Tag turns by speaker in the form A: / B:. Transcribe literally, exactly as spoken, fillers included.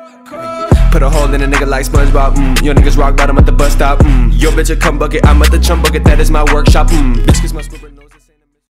A: Put a hole in a nigga like SpongeBob, mm. Your niggas rock bottom at the bus stop, mm. Yo bitch a cum bucket, I'm at the chum bucket, that is my workshop, mm. Bitch kiss my